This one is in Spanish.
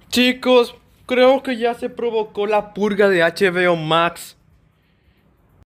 Chicos, creo que ya se provocó la purga de HBO Max.